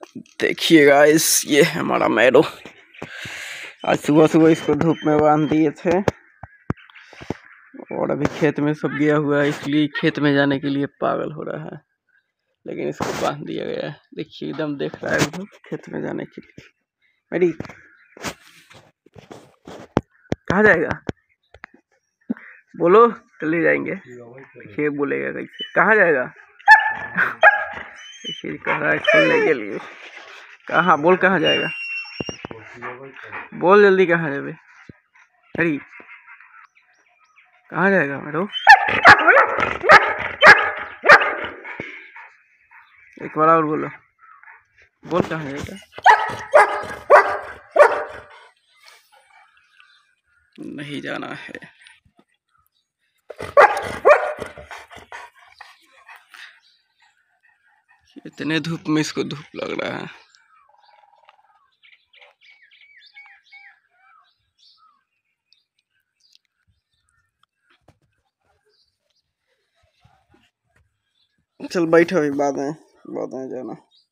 देखिए गाइस, ये है हमारा मैडो। आज सुबह सुबह इसको धूप में बांध दिए थे और अभी खेत में सब गया हुआ है, इसलिए खेत में जाने के लिए पागल हो रहा है, लेकिन इसको बांध दिया गया है। देखिए एकदम देख रहा है खेत में जाने के लिए। मेरी कहाँ जाएगा? बोलो, चले जाएंगे। देखिए बोलेगा कैसे, कहाँ जाएगा? देखिए कह रहा है खेलने के लिए। कहाँ बोल, कहाँ जाएगा? बोल जल्दी, कहाँ जाए? अरे कहाँ जाएगा मेरे? एक बार और बोलो, बोल कहाँ जाएगा? नहीं जाना है। इतने धूप में इसको धूप लग रहा है। चल बैठो, बाद में जाना।